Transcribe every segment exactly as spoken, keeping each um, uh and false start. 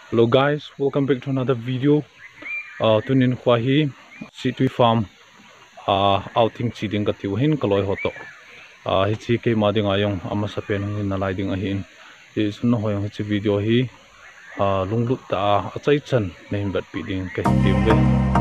Hello guys, welcome back to another video. Uh, tunin Huahi Siktui farm uh, outing chiding katiu hin kaloi hoto. Uh, hichi ke mading ayong ama sapen hin nalaiding ahin. Is no hoyong hichi video hi uh, lunglut ta achai chan nehin bat piding ke tiwe.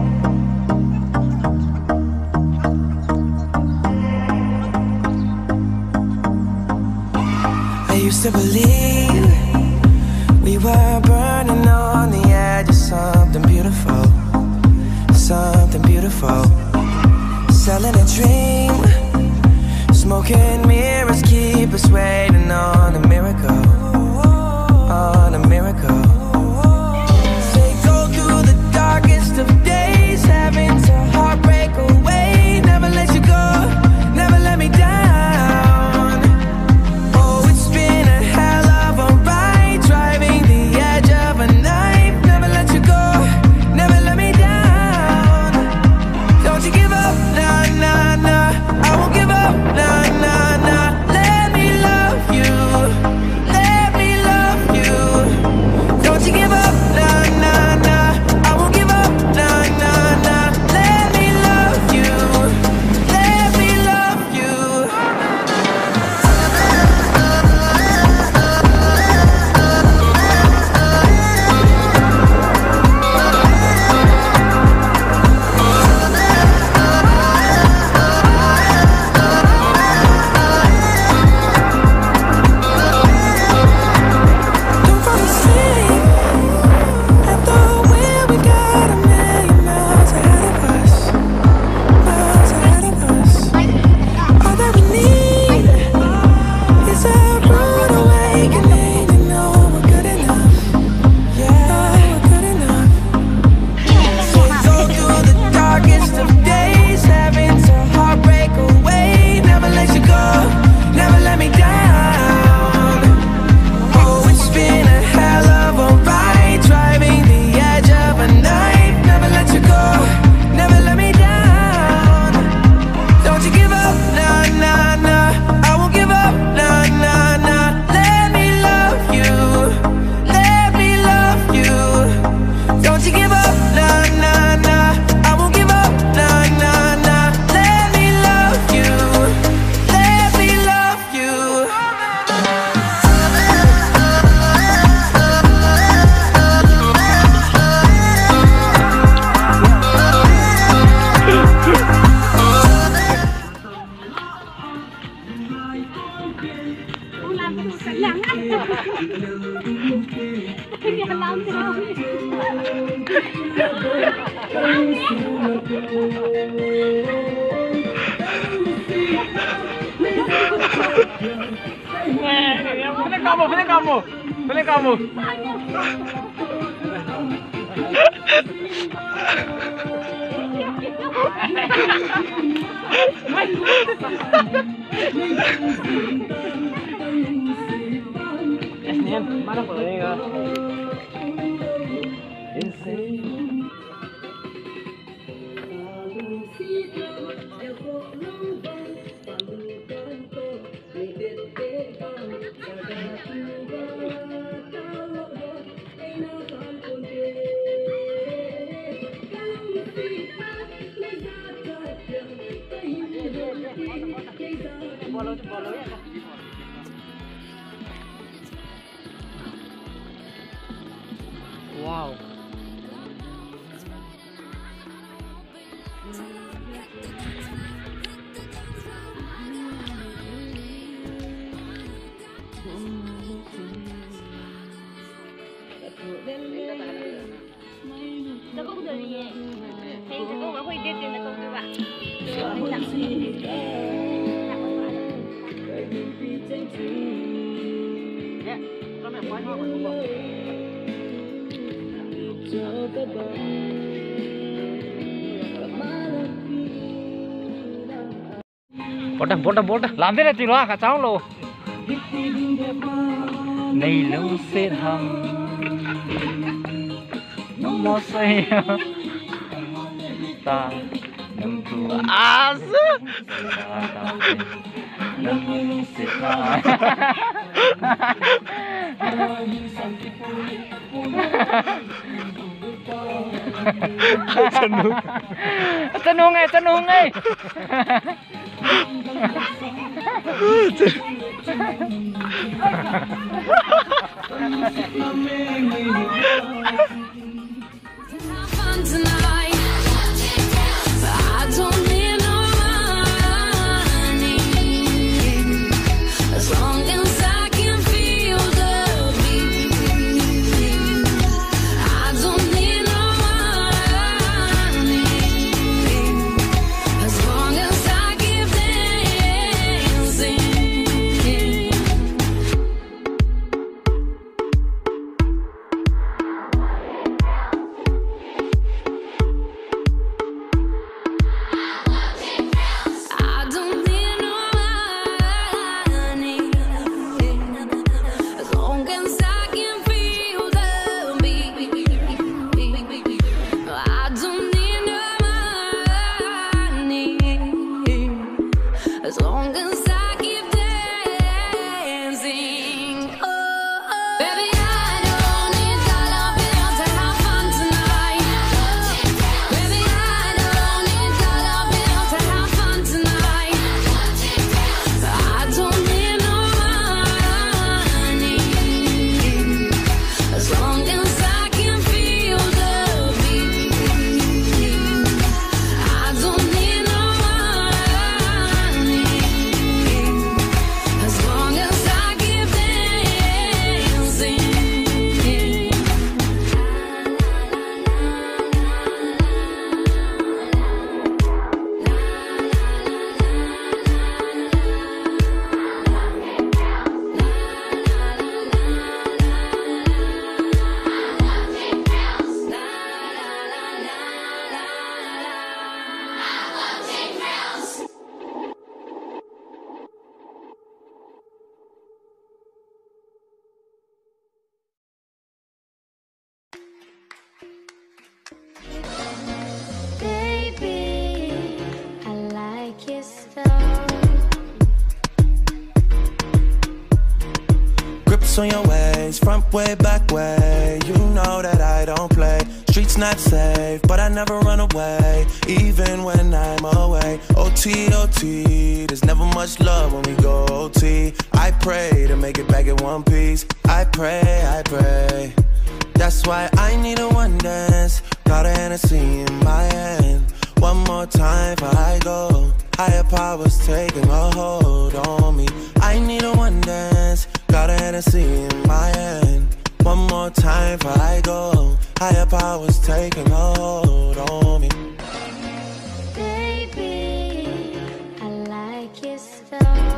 I used to believe we were burning on the edge of something beautiful, something beautiful. Selling a dream, smoking mirrors keep us waiting on a miracle, on a miracle. They go through the darkest of days, having to heartbreak away. Never let you go, never let me down. Oh, it's been a hell of a ride, driving the edge of a knife. Never let you go, never let me down. Don't you give up, nah, nah, nah. I won't give up, nah, nah, nah. Let me love you, let me love you. Don't you give up, nah, nah, nah. I won't give up, nah, nah, nah. Let me love you, let me love you. Don't fall asleep at the wheel. We got a million miles ahead of us, miles ahead of us. All that we need is a rude awakening to know we're good enough. Yeah, we're good enough. So go through the darkest of days, having to heartbreak away. Never let you go, never let me down. Oh, it's been a hell of a ride, driving the edge of a knife. Never let you go, never let me down. Don't you give up, nah, nah, nah. I won't give up, nah, nah, nah. Let me love you, let me love you. Don't you give up, nah, nah, nah. I won't give up, nah, nah, nah. Let me love you, let me love you. làm cái đồ sẵn lắm á. Cái nhà làm thế nào? Vem cá, amor, vem cá, amor. Vem cá, amor. Em, mana por ahí, ¿ah? ¿En serio? Wow. Nó cũng được gì vậy? Thì nó cũng có quy định là không được bạn. Được, mình Nè, con này quay hoa không bỏ. Bota, bota, bota. Làm thế là gì đó cả cháu lô. Này lâu sẽ hầm. Nó mò say. Ta nằm thua. À, sư. Nằm sẽ ta. สนุกสนุกไงสนุกไง On your ways, front way, back way. You know that I don't play. Streets not safe, but I never run away, even when I'm away. O T, O T, there's never much love when we go O T. I pray to make it back in one piece. I pray, I pray. That's why I need a one dance. Got a Hennessy in my hand. One more time before I go. Higher powers taking a hold on me. I need a one dance. Got a Hennessy in my hand. One more time before I go. Higher powers taking a hold on me. Baby, I like your style.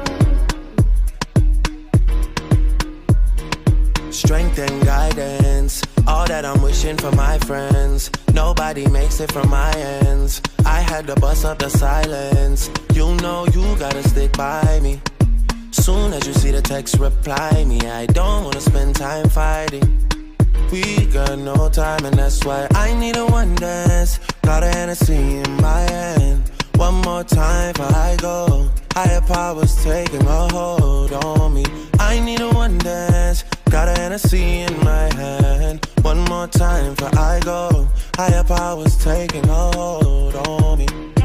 Strength and guidance, all that I'm wishing for my friends. Nobody makes it from my ends. I had to bust up the silence. You know you gotta stick by me. Soon as you see the text, reply me. I don't wanna spend time fighting. We got no time, and that's why I need a one dance. Got a Hennessy in my hand. One more time before I go. Higher powers taking a hold on me. I need a one dance. Got a Hennessy in my hand. One more time before I go. Higher powers taking a hold on me.